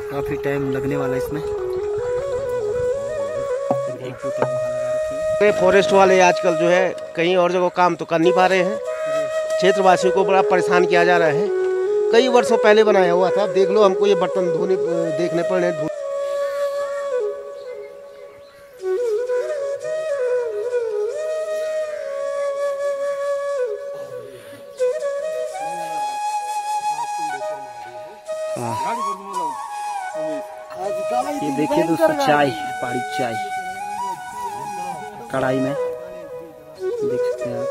काफी टाइम लगने वाला इसमें। फॉरेस्ट वाले आजकल जो है कहीं और जगह काम तो कर नहीं पा रहे हैं, क्षेत्रवासियों को बड़ा परेशान किया जा रहा है। कई वर्षों पहले बनाया हुआ था, देख लो हमको ये बर्तन धोने देखने पड़े। ये देखिए दोस्तों, चाय, पहाड़ी चाय कढ़ाई में देख सकते हैं आप।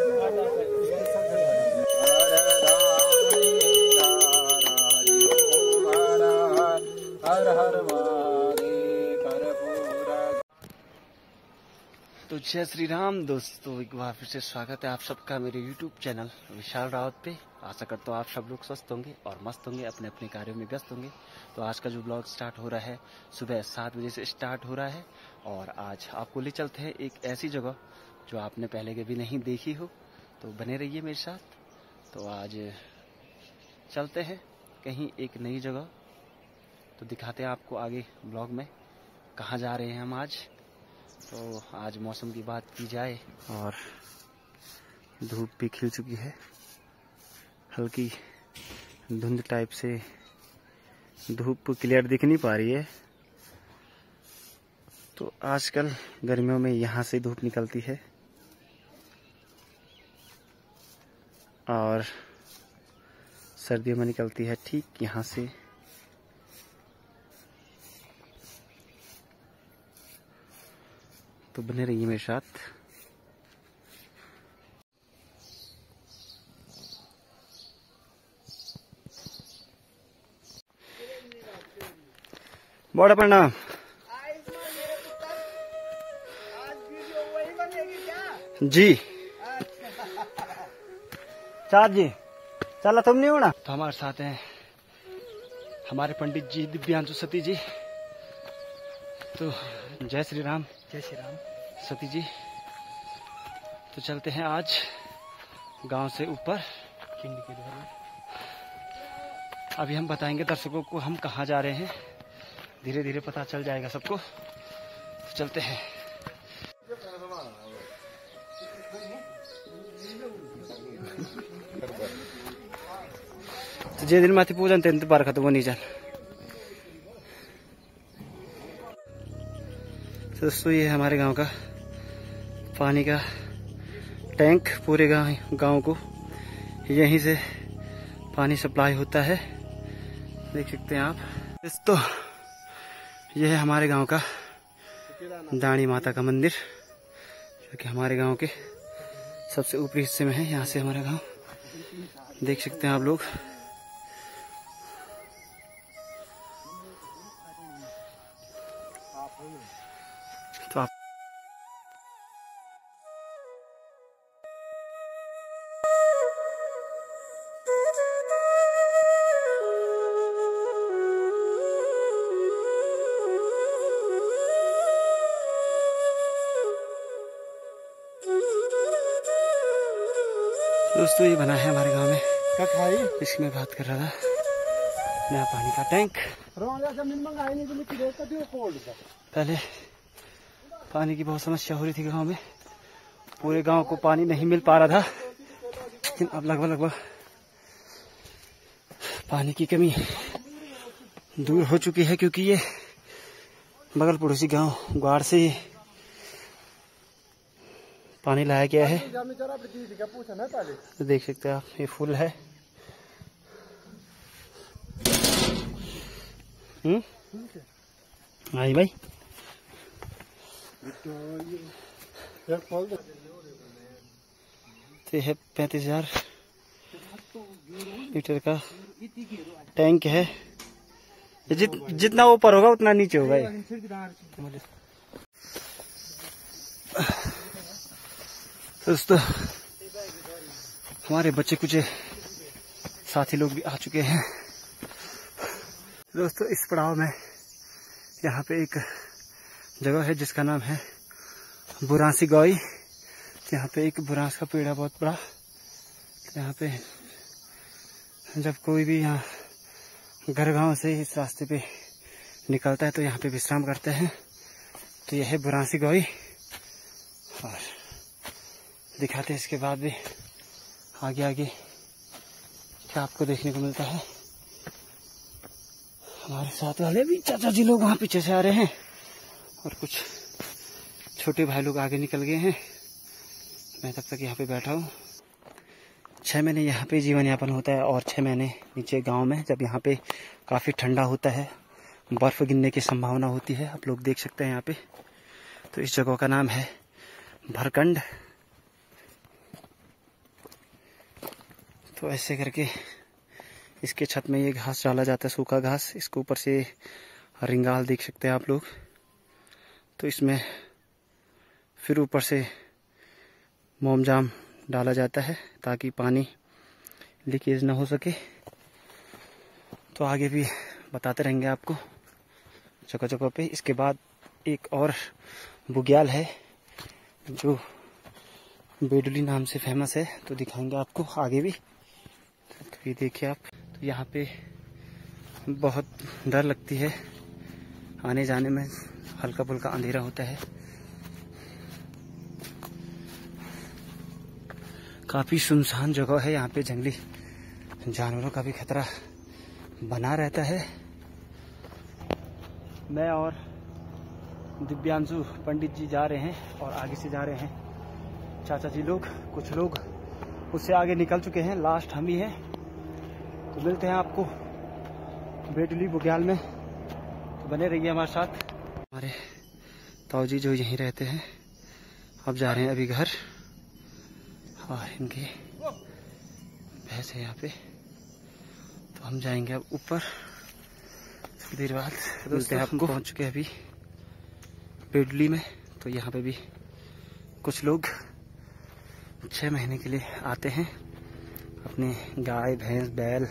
तो जय श्री राम दोस्तों, एक बार फिर से स्वागत है आप सबका मेरे YouTube चैनल विशाल रावत पे। आशा करता हूँ आप सब लोग स्वस्थ होंगे और मस्त होंगे, अपने अपने कार्यों में व्यस्त होंगे। तो आज का जो ब्लॉग स्टार्ट हो रहा है सुबह 7 बजे से स्टार्ट हो रहा है, और आज आपको ले चलते हैं एक ऐसी जगह जो आपने पहले कभी नहीं देखी हो। तो बने रहिए मेरे साथ। तो आज चलते हैं कहीं एक नई जगह, तो दिखाते हैं आपको आगे ब्लॉग में कहाँ जा रहे हैं हम आज। तो आज मौसम की बात की जाए और धूप भी खिल चुकी है, हल्की धुंध टाइप से धूप क्लियर दिख नहीं पा रही है। तो आजकल गर्मियों में यहाँ से धूप निकलती है और सर्दियों में निकलती है ठीक यहाँ से। तो बने रहिए मेरे साथ। बड़ा प्रणाम जी। चार जी चला, तुम नहीं होना। तो हमारे साथ हैं हमारे पंडित जी दिव्यांशु सती जी। तो जय श्री राम। जय श्री राम सती जी। तो चलते हैं आज गांव से ऊपर किंडी के द्वारा। अभी हम बताएंगे दर्शकों को हम कहाँ जा रहे हैं, धीरे धीरे पता चल जाएगा सबको। तो चलते हैं। तो जे दिन माथी पूजन तेन तो बार खत्म होनी जान। तो दोस्तों ये है हमारे गांव का पानी का टैंक। पूरे गांव को यहीं से पानी सप्लाई होता है, देख सकते हैं आप। दोस्तों यह है हमारे गांव का दानी माता का मंदिर, जो कि हमारे गांव के सबसे ऊपरी हिस्से में है। यहाँ से हमारा गांव देख सकते हैं आप लोग। तो आप दोस्तों ये बना है हमारे गांव में, इसमें बात कर रहा था, नया पानी का टैंक। पहले पानी की बहुत समस्या हो रही थी गांव में, पूरे गांव को पानी नहीं मिल पा रहा था, लेकिन अब लगभग पानी की कमी दूर हो चुकी है, क्योंकि ये बगल पड़ोसी गांव ग्वाड़ से पानी लाया गया है। तो देख सकते हैं आप, ये फुल है। आई भाई तो है 35,000 लीटर का टैंक है। जितना ऊपर होगा उतना नीचे होगा ये। दोस्तों हमारे बच्चे कुछ साथी लोग भी आ चुके हैं। दोस्तों इस पड़ाव में यहाँ पे एक जगह है जिसका नाम है बुरांसी गौई। यहाँ पे एक बुरांस का पेड़ है बहुत बड़ा। यहाँ पे जब कोई भी यहाँ घर गांव से इस रास्ते पे निकलता है तो यहाँ पे विश्राम करते हैं। तो यह है बुरांसी गौई, और दिखाते हैं इसके बाद भी आगे आगे क्या आपको देखने को मिलता है। हमारे साथ वाले भी चाचा जी लोग वहाँ पीछे से आ रहे हैं और कुछ छोटे भाई लोग आगे निकल गए हैं। मैं तब तक यहाँ पे बैठा हूँ। 6 महीने यहाँ पे जीवन यापन होता है और 6 महीने नीचे गांव में, जब यहाँ पे काफ़ी ठंडा होता है, बर्फ़ गिरने की संभावना होती है। आप लोग देख सकते हैं यहाँ पे। तो इस जगह का नाम है भरकंड। तो ऐसे करके इसके छत में ये घास डाला जाता है, सूखा घास। इसके ऊपर से रिंगाल देख सकते हैं आप लोग। तो इसमें फिर ऊपर से मोमजाम डाला जाता है ताकि पानी लीकेज ना हो सके। तो आगे भी बताते रहेंगे आपको जगह जगह पे। इसके बाद एक और बुग्याल है जो बेडुली नाम से फेमस है, तो दिखाएंगे आपको आगे भी। तो ये देखिए आप। तो यहाँ पे बहुत डर लगती है आने जाने में, हल्का फुल्का अंधेरा होता है। काफ़ी सुनसान जगह है यहाँ पे, जंगली जानवरों का भी खतरा बना रहता है। मैं और दिव्यांशु पंडित जी जा रहे हैं और आगे से जा रहे हैं चाचा जी लोग। कुछ लोग उससे आगे निकल चुके हैं, लास्ट हम ही हैं। तो मिलते हैं आपको बेडुली बुग्याल में, तो बने रहिए हमारे साथ। हमारे ताऊ जी जो यहीं रहते हैं अब जा रहे हैं अभी घर, और इनकी भैंस है यहाँ पे। तो हम जाएंगे अब ऊपर थोड़ी देर बाद। मिलते हैं आपको। पहुँच चुके हैं अभी बेडुली में। तो यहाँ पे भी कुछ लोग 6 महीने के लिए आते हैं अपने गाय भैंस बैल।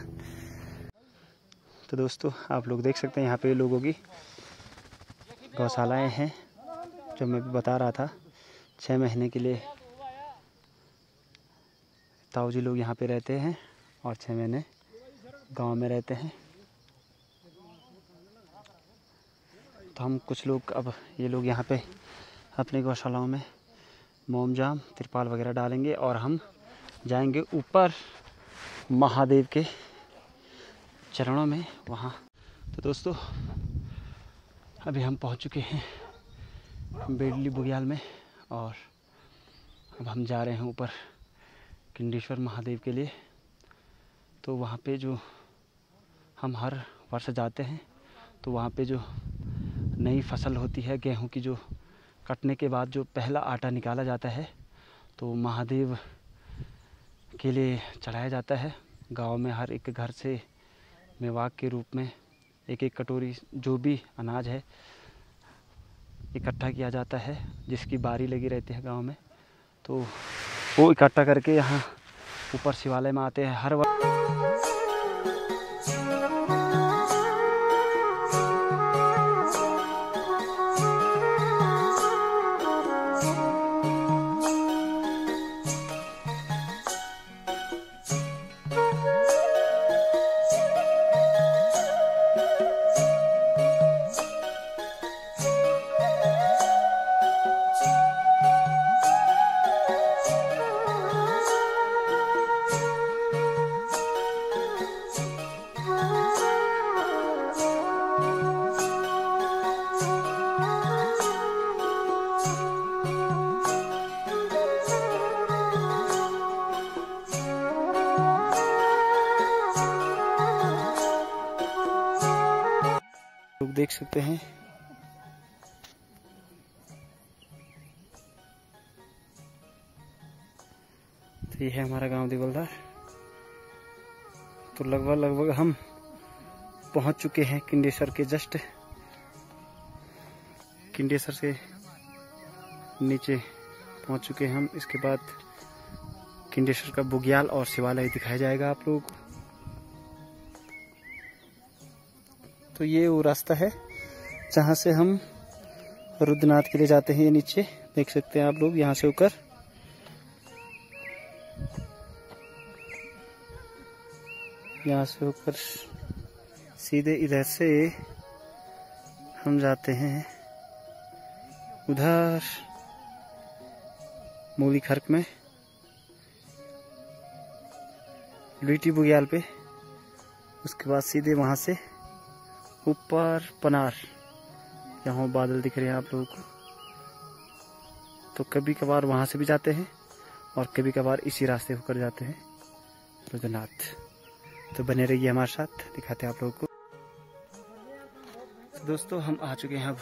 तो दोस्तों आप लोग देख सकते हैं यहाँ पे लोगों की गौशालाएं हैं, जो मैं भी बता रहा था। 6 महीने के लिए ताऊ जी लोग यहाँ पे रहते हैं और 6 महीने गांव में रहते हैं। तो हम कुछ लोग, अब ये लोग यहाँ पे अपनी गौशालाओं में मोमजाम तिरपाल वगैरह डालेंगे और हम जाएंगे ऊपर महादेव के चरणों में वहाँ। तो दोस्तों अभी हम पहुँच चुके हैं बेडुली बुग्याल में, और अब हम जा रहे हैं ऊपर किंडेश्वर महादेव के लिए। तो वहाँ पे जो हम हर वर्ष जाते हैं, तो वहाँ पे जो नई फसल होती है गेहूं की, जो कटने के बाद जो पहला आटा निकाला जाता है, तो महादेव के लिए चढ़ाया जाता है। गांव में हर एक घर से मेवाक के रूप में एक एक कटोरी जो भी अनाज है इकट्ठा किया जाता है, जिसकी बारी लगी रहती है गांव में। तो वो इकट्ठा करके यहाँ ऊपर शिवालय में आते हैं हर वक्त। लोग देख सकते हैं तो ये है हमारा गांव दिवलदार। तो लगभग हम पहुंच चुके हैं किंडेश्वर के जस्ट, किंडेश्वर से नीचे पहुंच चुके हैं हम। इसके बाद किंडेश्वर का बुग्याल और शिवालय दिखाया जाएगा आप लोगों को। तो ये वो रास्ता है जहाँ से हम रुद्रनाथ के लिए जाते हैं। ये नीचे देख सकते हैं आप लोग, यहाँ से होकर सीधे इधर से हम जाते हैं उधर मूली खर्क में लुईटी बुग्याल पे, उसके बाद सीधे वहां से ऊपर पनार, यहाँ बादल दिख रहे हैं आप लोगों को। तो कभी कभार वहां से भी जाते हैं और कभी कभार इसी रास्ते होकर जाते हैं रुद्रनाथ। तो बने रहिए हमारे साथ, दिखाते हैं आप लोगों को। तो दोस्तों हम आ चुके हैं अब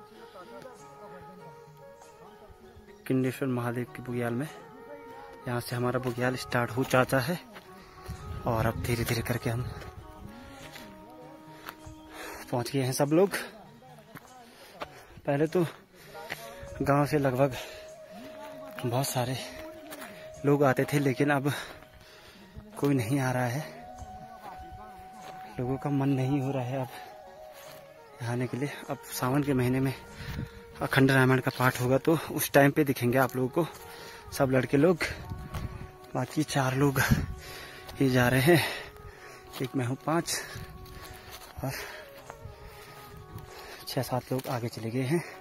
किंडेश्वर महादेव की बुग्याल में। यहाँ से हमारा बुग्याल स्टार्ट हो जाता है और अब धीरे धीरे करके हम पहुंच गए हैं सब लोग। पहले तो गांव से लगभग बहुत सारे लोग आते थे, लेकिन अब कोई नहीं आ रहा है। लोगों का मन नहीं हो रहा है अब आने के लिए। अब सावन के महीने में अखंड रामायण का पाठ होगा तो उस टाइम पे दिखेंगे आप लोगों को सब लड़के लोग। बाकी 4 लोग ही जा रहे हैं, एक मैं हूँ 5 और 6-7 लोग आगे चले गए हैं।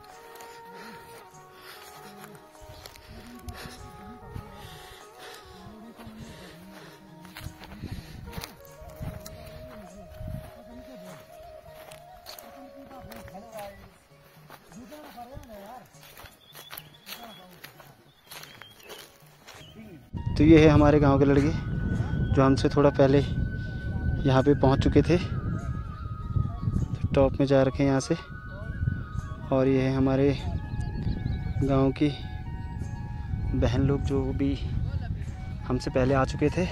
तो ये है हमारे गांव के लड़के जो हमसे थोड़ा पहले यहाँ पे पहुँच चुके थे। तो टॉप में जा रखे हैं यहाँ से। और ये है हमारे गांव की बहन लोग जो भी हमसे पहले आ चुके थे।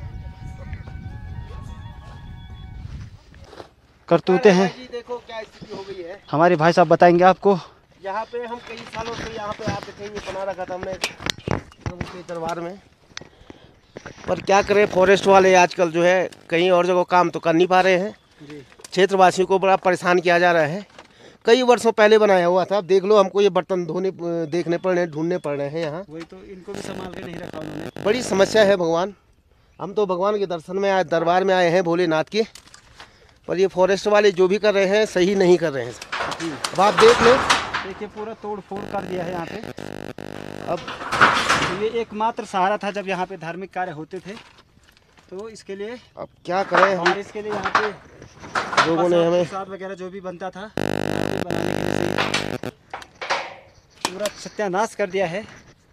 करतूते हैं। देखो क्या स्थिति हो गई है। हमारे भाई साहब बताएंगे आपको। यहाँ पे हम कई सालों से यहाँ पे आते थे, ये बना रखा था हमने के दरबार में। पर क्या करें, फॉरेस्ट वाले आजकल जो है कहीं और जगह काम तो कर नहीं पा रहे हैं। क्षेत्रवासियों को बड़ा परेशान किया जा रहा है। कई वर्षों पहले बनाया हुआ था। अब देख लो, हमको ये बर्तन धोने देखने पड़ रहे हैं, ढूंढने पड़ रहे हैं यहाँ। वही तो, इनको भी संभाल के नहीं रखा उन्होंने। बड़ी समस्या है भगवान। हम तो भगवान के दर्शन में आए, दरबार में आए हैं भोलेनाथ के, पर ये फॉरेस्ट वाले जो भी कर रहे हैं सही नहीं कर रहे हैं। अब आप देख लो, देखिए पूरा तोड़ फोड़ कर दिया है यहाँ पे। अब ये एकमात्र सहारा था जब यहाँ पे धार्मिक कार्य होते थे, तो इसके लिए अब क्या करें हम। और इसके लिए यहाँ पे लोगों ने हमें प्रसाद वगैरह जो भी बनता था बनाने के लिए पूरा सत्यानाश कर दिया है।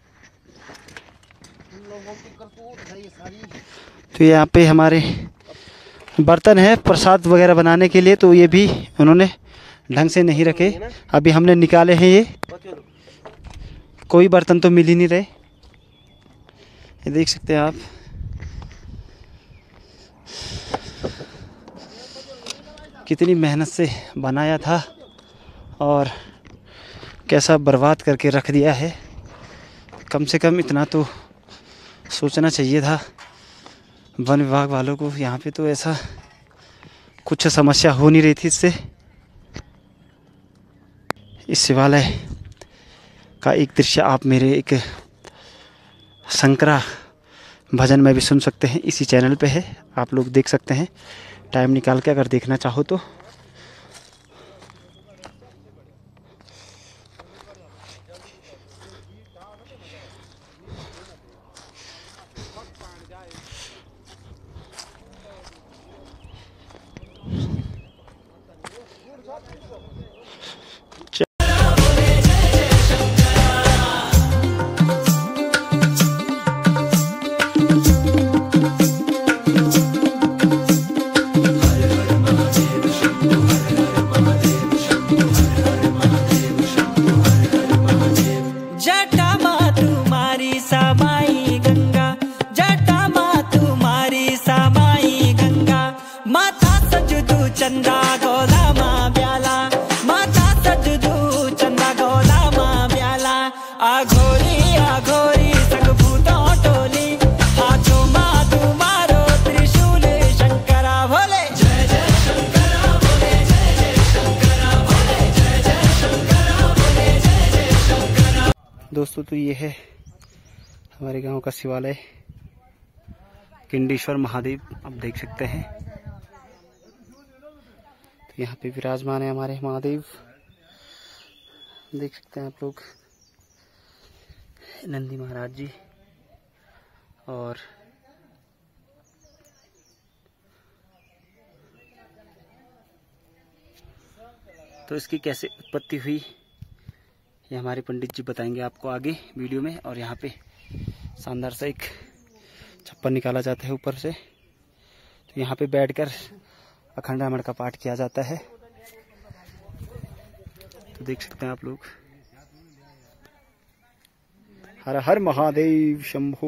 तो यहाँ पे हमारे बर्तन है प्रसाद वगैरह बनाने के लिए, तो ये भी उन्होंने ढंग से नहीं रखे। अभी हमने निकाले हैं, ये कोई बर्तन तो मिल ही नहीं रहे। ये देख सकते हैं आप। कितनी मेहनत से बनाया था और कैसा बर्बाद करके रख दिया है। कम से कम इतना तो सोचना चाहिए था वन विभाग वालों को। यहाँ पे तो ऐसा कुछ समस्या हो नहीं रही थी इससे। इस शिवालय का एक दृश्य आप मेरे एक शंकरा भजन में भी सुन सकते हैं। इसी चैनल पे है, आप लोग देख सकते हैं टाइम निकाल के, अगर देखना चाहो तो। चंदा गोला माँ ब्याला, माता सजदू चंदा गोला माँ ब्याला। आघोरी आघोरी सग भूतों टोली, हाथों माँ तुम्हारो त्रिशूल शंकरा भोले। जय जय शंकरा भोले, जय जय शंकरा भोले, जय जय शंकरा भोले, जय जय शंकरा। दोस्तों तो ये है हमारे गांव का शिवालय किंडेश्वर महादेव, आप देख सकते हैं। तो यहाँ पे विराजमान है हमारे महादेव, देख सकते हैं आप लोग, नंदी महाराज जी। और तो इसकी कैसे उत्पत्ति हुई ये हमारे पंडित जी बताएंगे आपको आगे वीडियो में। और यहाँ पे शानदार सा एक छप्पर निकाला जाता है ऊपर से, तो यहाँ पे बैठकर अखंड रामायण का पाठ किया जाता है। तो देख सकते हैं आप लोग। हर हर महादेव शंभो।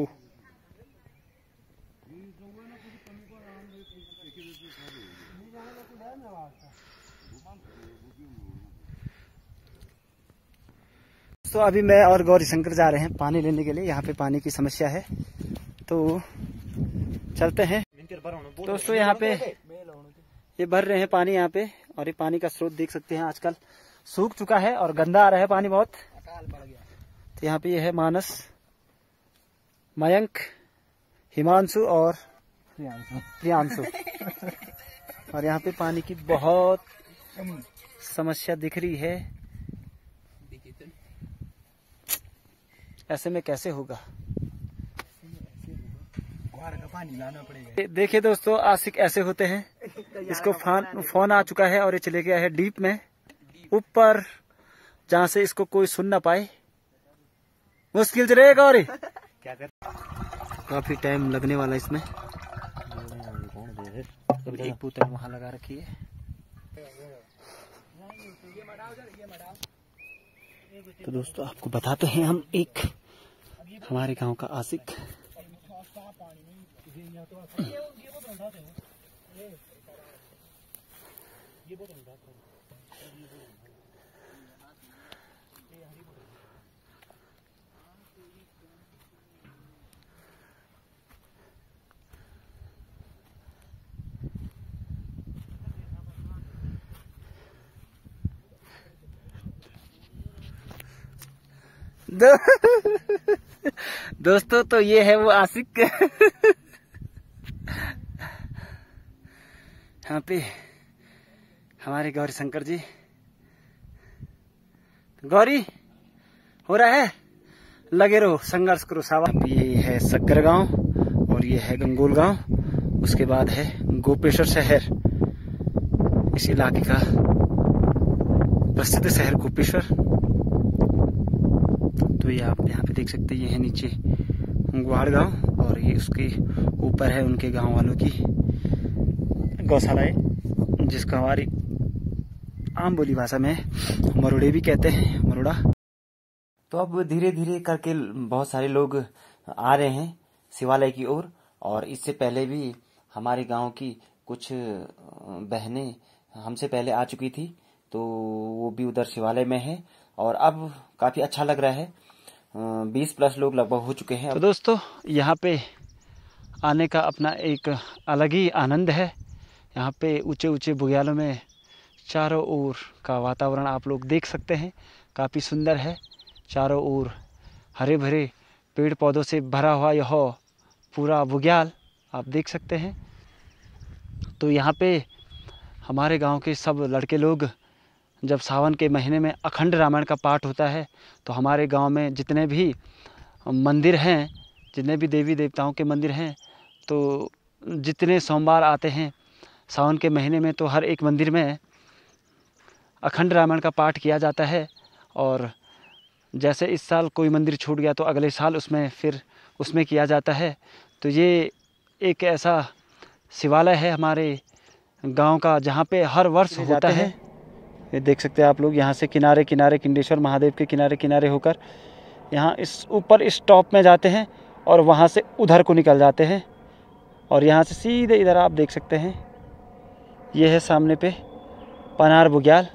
तो अभी मैं और गौरी शंकर जा रहे हैं पानी लेने के लिए। यहाँ पे पानी की समस्या है तो चलते हैं। दोस्तों यहाँ पे ये भर रहे हैं पानी यहाँ पे, और ये पानी का स्रोत देख सकते हैं आजकल सूख चुका है और गंदा आ रहा है पानी बहुत। तो यहाँ पे ये है मानस, मयंक, हिमांशु और प्रियांशु। और यहाँ पे पानी की बहुत समस्या दिख रही है। ऐसे में कैसे होगा, पानी लाना पड़ेगा। देखिए दोस्तों, आशिक ऐसे होते हैं। इसको फोन आ चुका है और ये चले गया है डीप में, ऊपर, जहाँ से इसको कोई सुन ना पाए। मुश्किल से रहेगा और क्या कर, काफी टाइम लगने वाला इसमें। एक बोतल वहां लगा रखी है। तो दोस्तों आपको बताते हैं हम एक हमारे गांव का आशिक। दोस्तों तो ये है वो आशिक। यहाँ पे हमारे गौरी शंकर जी। गौरी हो रहा है, लगे रहो, संघर्ष करो सावा। ये है सक्कर गांव और ये है गंगोल गांव, उसके बाद है गोपेश्वर शहर। इस इलाके का प्रसिद्ध शहर गोपेश्वर। तो ये आप यहाँ पे देख सकते हैं, ये है नीचे गुहाड़ गांव और ये उसके ऊपर है उनके गांव वालों की गौशाला है, जिसका हमारी आम बोली भाषा में मरुड़े भी कहते हैं, मरुड़ा। तो अब धीरे धीरे करके बहुत सारे लोग आ रहे हैं शिवालय की ओर। और इससे पहले भी हमारे गांव की कुछ बहनें हमसे पहले आ चुकी थी, तो वो भी उधर शिवालय में है। और अब काफी अच्छा लग रहा है, 20+ लोग लगभग हो चुके हैं। तो दोस्तों यहाँ पे आने का अपना एक अलग ही आनंद है। यहाँ पे ऊंचे ऊंचे बुग्यालों में चारों ओर का वातावरण आप लोग देख सकते हैं, काफ़ी सुंदर है। चारों ओर हरे भरे पेड़ पौधों से भरा हुआ यह पूरा बुग्याल आप देख सकते हैं। तो यहाँ पे हमारे गांव के सब लड़के लोग जब सावन के महीने में अखंड रामायण का पाठ होता है, तो हमारे गांव में जितने भी मंदिर हैं, जितने भी देवी देवताओं के मंदिर हैं, तो जितने सोमवार आते हैं सावन के महीने में, तो हर एक मंदिर में अखंड रामायण का पाठ किया जाता है। और जैसे इस साल कोई मंदिर छूट गया तो अगले साल उसमें किया जाता है। तो ये एक ऐसा शिवालय है हमारे गांव का जहाँ पे हर वर्ष होता है। ये देख सकते हैं आप लोग, यहाँ से किनारे किनारे किंडेश्वर महादेव के किनारे किनारे होकर यहाँ इस ऊपर इस टॉप में जाते हैं और वहाँ से उधर को निकल जाते हैं। और यहाँ से सीधे इधर आप देख सकते हैं, ये है सामने पे पनार बुग्याल।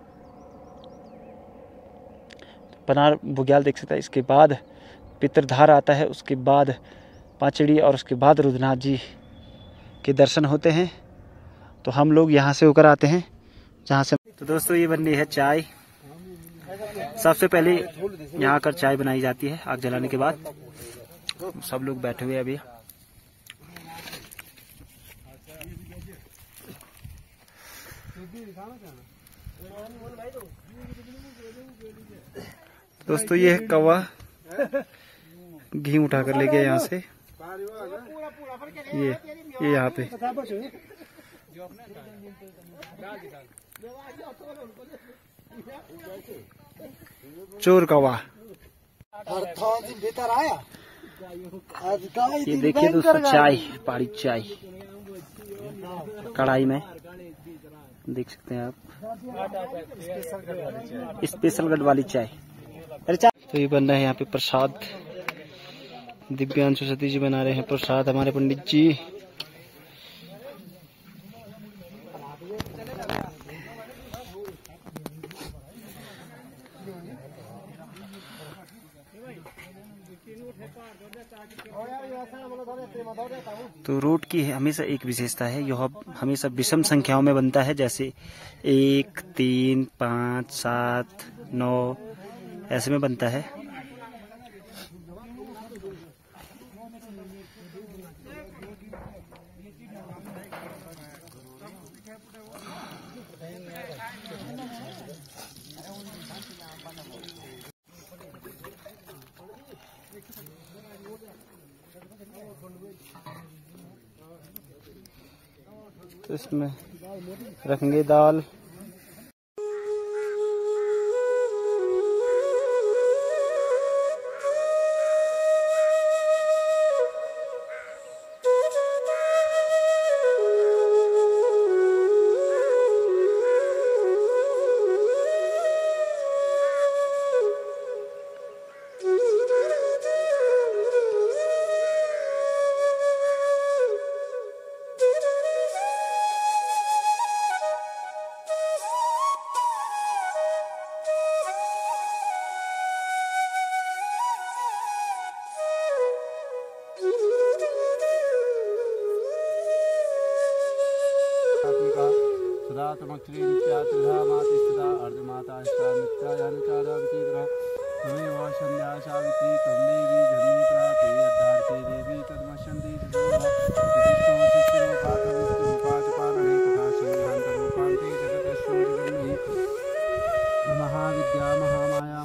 पनार बुग्याल देख सकते हैं। इसके बाद पितरधार आता है, उसके बाद पाचड़ी और उसके बाद रुद्रनाथ जी के दर्शन होते हैं। तो हम लोग यहाँ से होकर आते हैं जहाँ से। तो दोस्तों ये बन रही है चाय। सबसे पहले यहाँ आकर चाय बनाई जाती है आग जलाने के बाद। सब लोग बैठे हुए अभी। दोस्तों ये है कौवा, घी उठाकर ले गया यहाँ से। ये यहाँ पे चोर कौवा। ये देखिए दोस्तों, चाय, पहाड़ी चाय कढ़ाई में देख सकते हैं आप, स्पेशल गढ़ वाली चाय। तो ये बन रहा है यहाँ पे प्रसाद। दिव्यांशु सतीश जी बना रहे हैं प्रसाद, हमारे पंडित जी। तो रोट की हमेशा एक विशेषता है, यह हमेशा विषम संख्याओं में बनता है, जैसे 1, 3, 5, 7, 9 ऐसे में बनता है। तो इसमें रखेंगे दाल, सदा तमक्षरी नित्यात्रिधा माति सदा अर्धमाता स्था नित्यायानुचारा विचित्रा तमेव संध्या सावित्री त्वं देवी जन्मी प्राते यद्धार्ते देवी तद्मश्यन्ति विशिष्टो शिष्टरूपात पालने तथा सिंहान्तरूपान्ते जगतस्यो जगन्मयि महाविद्या महामाया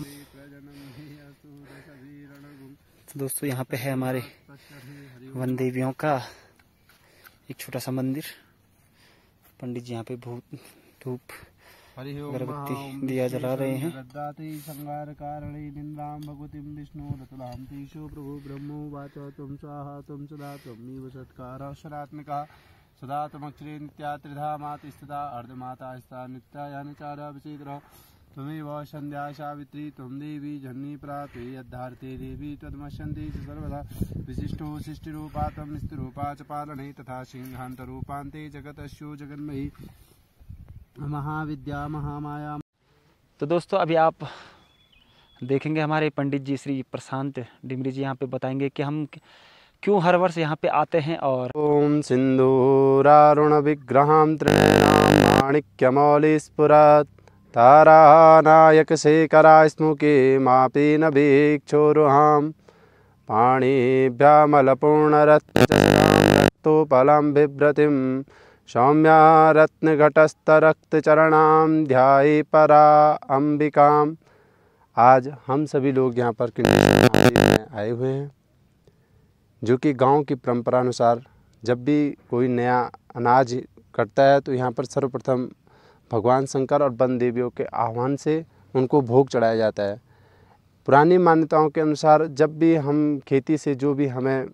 तो दोस्तों यहाँ पे है हमारे वन देवियों का एक छोटा सा मंदिर। पंडित जी यहाँ पे धूप अगरबत्ती दिया जला रहे हैं। संगार कारणे निंदाम भगवतीं विष्णु रतुलाम तीशो प्रभु ब्रह्मो वाचा तुम स्वाहा तुम सदा त्वमेव सत्कार शरात्मिका सदा तमक्षरे नित्या त्रिधा माति स्थिता अर्धमाता स्था नित्यायानुचारा विचित्रा त्वमेव संध्या सावित्री त्वं देवी जन्मी प्राते यद्धार्ते देवी तद्मश्यन्ति सर्वदा विशिष्टो शिष्टिरूपा त्वं स्थिरूपा च पालने तथा सिंहान्तरूपान्ते जगतस्यो जगन्मयि महाविद्या महामाया। तो दोस्तों अभी आप देखेंगे हमारे पंडित जी श्री प्रशांत डिमरी जी यहाँ पे बताएंगे कि हम क्यों हर वर्ष यहाँ पे आते हैं। और ओम सिंधूरारुण विग्रहां त्रिनयनां माणिक्यमौलि स्फुरत् तारानायक शेखरा स्मुखे मापी न वीक्षोरुहां पाणिभ्यामलपूर्णरत्नचक्रां बिभ्रतिं सौम्या रत्नघटस्थरक्तचरणां ध्याये परा अंबिकां। आज हम सभी लोग यहाँ पर में आए हुए हैं, जो कि गांव की परंपरा अनुसार जब भी कोई नया अनाज कटता है तो यहाँ पर सर्वप्रथम भगवान शंकर और वन देवियों के आह्वान से उनको भोग चढ़ाया जाता है। पुरानी मान्यताओं के अनुसार जब भी हम खेती से जो भी हमें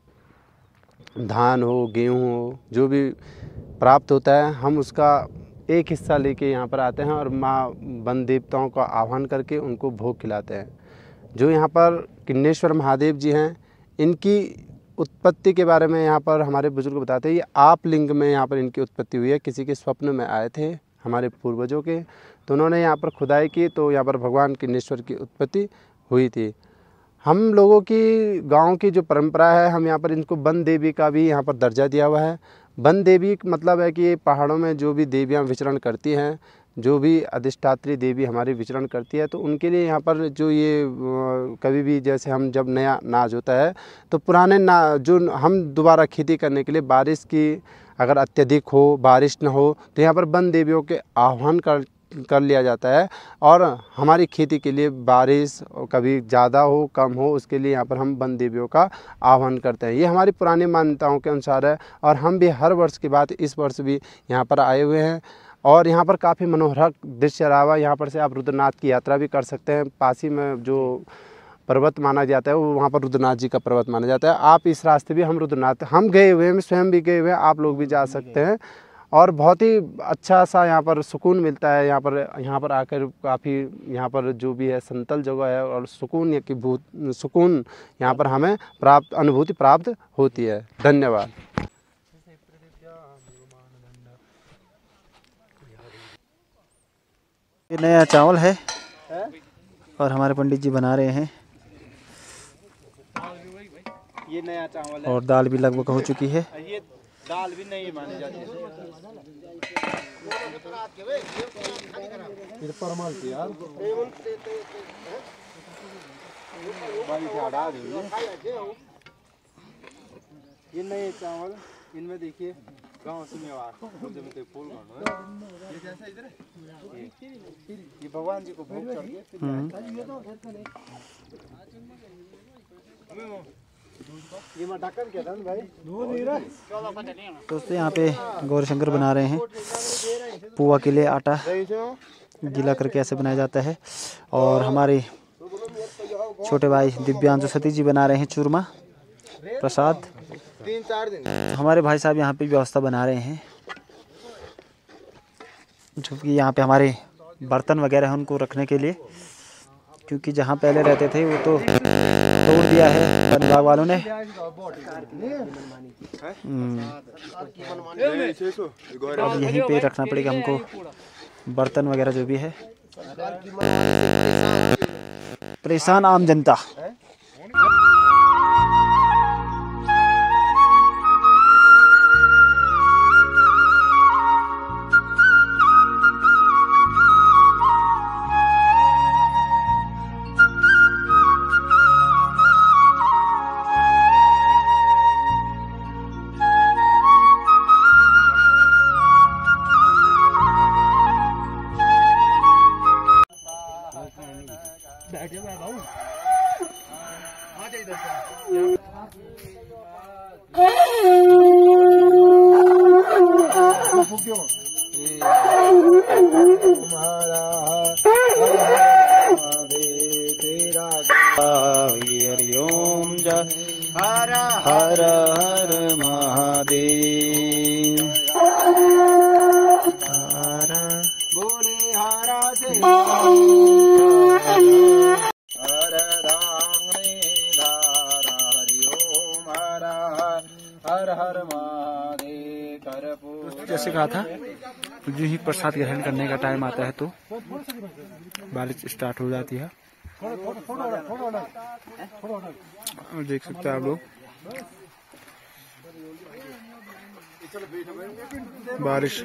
धान हो गेहूँ हो जो भी प्राप्त होता है, हम उसका एक हिस्सा लेके यहाँ पर आते हैं और माँ वन देवताओं का आह्वान करके उनको भोग खिलाते हैं। जो यहाँ पर किन्नेश्वर महादेव जी हैं, इनकी उत्पत्ति के बारे में यहाँ पर हमारे बुजुर्ग बताते हैं। ये आप लिंग में यहाँ पर इनकी उत्पत्ति हुई है। किसी के स्वप्न में आए थे हमारे पूर्वजों के, तो उन्होंने यहाँ पर खुदाई की तो यहाँ पर भगवान किन्नेश्वर की उत्पत्ति हुई थी। हम लोगों की गांव की जो परंपरा है, हम यहाँ पर इनको वन देवी का भी यहाँ पर दर्जा दिया हुआ है। वन देवी मतलब है कि पहाड़ों में जो भी देवियाँ विचरण करती हैं, जो भी अधिष्ठात्री देवी हमारी विचरण करती है, तो उनके लिए यहाँ पर जो ये कभी भी जैसे हम जब नया अनाज होता है तो पुराने जो हम दोबारा खेती करने के लिए बारिश की अगर अत्यधिक हो, बारिश न हो, तो यहाँ पर वन देवियों के आह्वान कर लिया जाता है और हमारी खेती के लिए बारिश कभी ज़्यादा हो कम हो, उसके लिए यहाँ पर हम वन देवियों का आह्वान करते हैं। ये हमारी पुरानी मान्यताओं के अनुसार है और हम भी हर वर्ष की बात इस वर्ष भी यहाँ पर आए हुए हैं और यहाँ पर काफ़ी मनोहरक दृश्य रहा हुआ। यहाँ पर से आप रुद्रनाथ की यात्रा भी कर सकते हैं। पास ही में जो पर्वत माना जाता है वो वहाँ पर रुद्रनाथ जी का पर्वत माना जाता है। आप इस रास्ते भी हम रुद्रनाथ हम गए हुए हैं, स्वयं भी गए हुए हैं, आप लोग भी जा सकते हैं और बहुत ही अच्छा सा यहाँ पर सुकून मिलता है। यहाँ पर आकर काफ़ी यहाँ पर जो भी है समतल जगह है और सुकून यहाँ पर हमें अनुभूति प्राप्त होती है। धन्यवाद। ये नया चावल है और हमारे पंडित जी बना रहे हैं। ये नया चावल है और दाल भी लगभग हो चुकी है। ये दाल भी नहीं मानी जाती है। ये नए चावल, इनमें देखिए गाँव से मेवा फूल ये जैसा इधर ये भगवान जी को भोग करके दोस्तों यहाँ पे गौरीशंकर बना रहे हैं। पुआ के लिए आटा गीला करके ऐसे बनाया जाता है और हमारे छोटे भाई दिव्यांशु सतीश जी बना रहे हैं चूरमा प्रसाद। हमारे भाई साहब यहाँ पे व्यवस्था बना रहे हैं, जो कि यहाँ पे हमारे बर्तन वगैरह हैं उनको रखने के लिए, क्योंकि जहाँ पहले रहते थे वो तो तोड़ दिया है वन विभाग वालों ने। अब यहीं पे रखना पड़ेगा हमको बर्तन वगैरह जो भी है। परेशान आम जनता। हरिओम जय हर हर हर महादेव। हर बोले हरा से हर रांगणे धारा हरिओम हर हर हर महादेव। करपूर जैसे कहा था जो ही प्रसाद ग्रहण करने का टाइम आता है तो बारिश स्टार्ट हो जाती है। और देख सकते हैं आप लोग बारिश।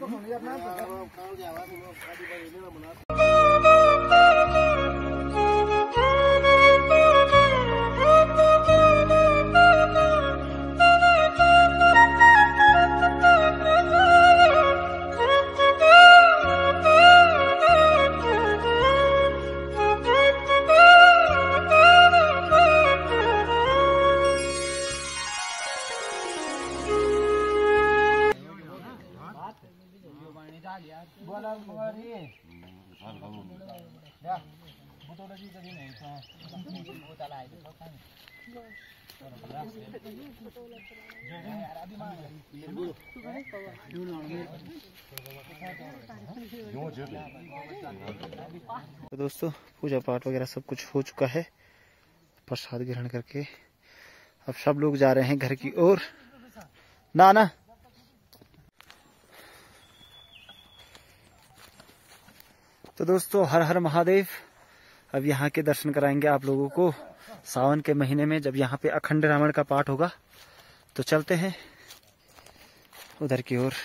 तो दोस्तों पूजा पाठ वगैरह सब कुछ हो चुका है। प्रसाद ग्रहण करके अब सब लोग जा रहे हैं घर की ओर। ना तो दोस्तों हर हर महादेव। अब यहाँ के दर्शन कराएंगे आप लोगों को सावन के महीने में, जब यहाँ पे अखंड रावण का पाठ होगा। तो चलते हैं उधर की ओर।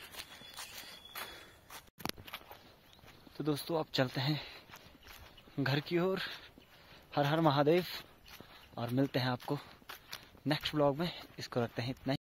तो दोस्तों अब चलते हैं घर की ओर। हर हर महादेव और मिलते हैं आपको नेक्स्ट ब्लॉग में। इसको रखते हैं इतना ही।